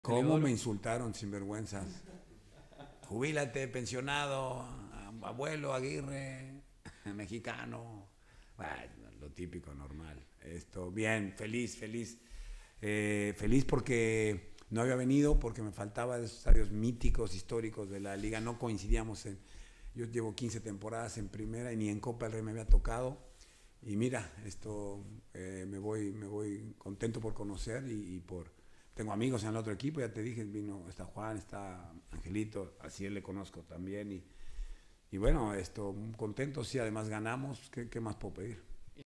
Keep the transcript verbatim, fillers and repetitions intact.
¿Cómo me insultaron, sinvergüenzas? Jubílate, pensionado, abuelo Aguirre, mexicano. Bueno, lo típico, normal. Esto, bien, feliz, feliz. Eh, feliz porque no había venido, porque me faltaba de esos estadios míticos, históricos de la liga. No coincidíamos en... Yo llevo quince temporadas en primera y ni en Copa del Rey me había tocado. Y mira, esto eh, me, voy, me voy contento por conocer y, y por... Tengo amigos en el otro equipo, ya te dije, vino, está Juan, está Angelito, así él le conozco también. Y, y bueno, esto, contento, sí, además ganamos, ¿qué, qué más puedo pedir?